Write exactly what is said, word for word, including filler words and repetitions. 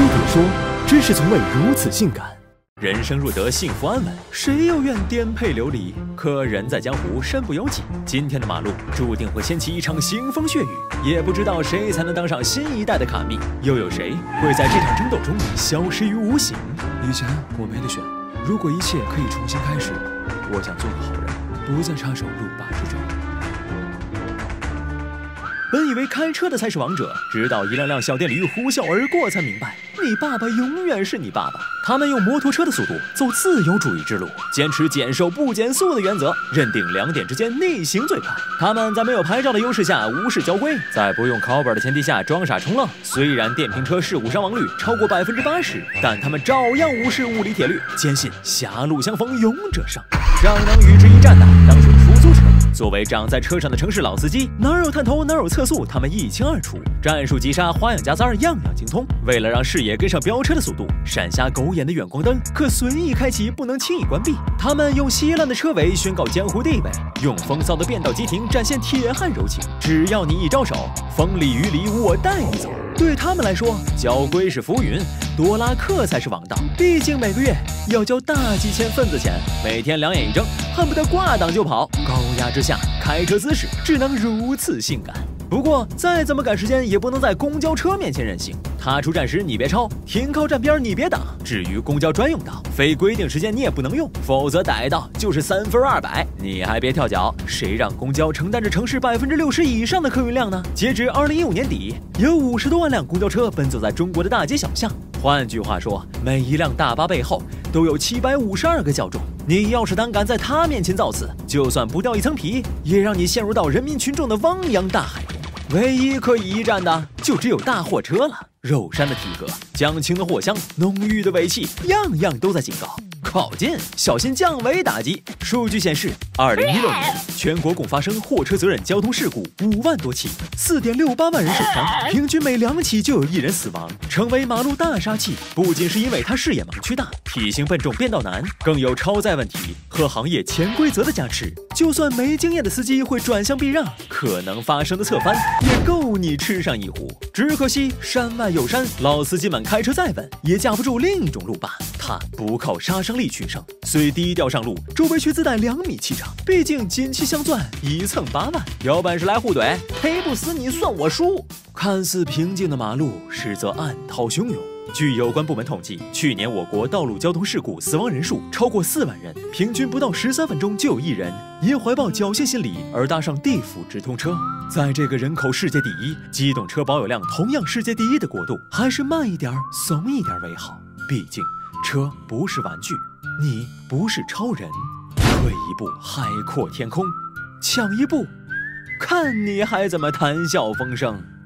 可说，真是从未如此性感。人生若得幸福安稳，谁又愿颠沛流离？可人在江湖，身不由己。今天的马路注定会掀起一场腥风血雨，也不知道谁才能当上新一代的卡密，又有谁会在这场争斗中消失于无形？ 以前我没得选，如果一切可以重新开始，我想做个好人，不再插手路霸之争。 本以为开车的才是王者，直到一辆辆小电驴呼啸而过，才明白你爸爸永远是你爸爸。他们用摩托车的速度走自由主义之路，坚持减瘦不减速的原则，认定两点之间逆行最快。他们在没有牌照的优势下无视交规，在不用考本的前提下装傻冲浪。虽然电瓶车事故伤亡率超过百分之八十，但他们照样无视物理铁律，坚信狭路相逢勇者胜。尚能与之一战的当属出租车。作为长在车上的城市老司机，哪有探头哪有测速，他们一清二楚。战术急刹、花样夹杂样样精通。为了让视野跟上飙车的速度，闪瞎狗眼的远光灯可随意开启，不能轻易关闭。他们用稀烂的车尾宣告江湖地位，用风骚的变道急停展现铁汉柔情。只要你一招手，风里雨里我带你走。对他们来说，交规是浮云，多拉克才是王道。毕竟每个月要交大几千份子钱，每天两眼一睁，恨不得挂档就跑。高压之下，开车姿势只能如此性感。不过再怎么赶时间，也不能在公交车面前任性。他出站时你别超，停靠站边你别挡。至于公交专用道，非规定时间你也不能用，否则逮到就是三分二百。你还别跳脚，谁让公交承担着城市百分之六十以上的客运量呢？截至二零一五年底，有五十多万辆公交车奔走在中国的大街小巷。换句话说，每一辆大巴背后都有七百五十二个教众。你要是胆敢在他面前造次，就算不掉一层皮，也让你陷入到人民群众的汪洋大海中。唯一可以一战的，就只有大货车了。肉山的体格，江青的货香，浓郁的尾气，样样都在警告：靠近，小心降维打击。数据显示，二零一六年全国共发生货车责任交通事故五万多起，四点六八万人受伤，平均每两起就有一人死亡，成为马路大杀器。不仅是因为它视野盲区大，体型笨重变道难，更有超载问题和行业潜规则的加持。就算没经验的司机会转向避让，可能发生的侧翻也够你吃上一壶。只可惜山外有山，老司机们开车再稳，也架不住另一种路霸。他不靠杀伤力取胜，虽低调上路，周围却自带两米气场。毕竟金漆镶钻，一蹭八万，有本事来互怼，赔不死你算我输。看似平静的马路，实则暗涛汹涌。据有关部门统计，去年我国道路交通事故死亡人数超过四万人，平均不到十三分钟就有一人因怀抱侥幸心理而搭上地府直通车。在这个人口世界第一、机动车保有量同样世界第一的国度，还是慢一点、怂一点为好。毕竟，车不是玩具，你不是超人。退一步，海阔天空；抢一步，看你还怎么谈笑风生。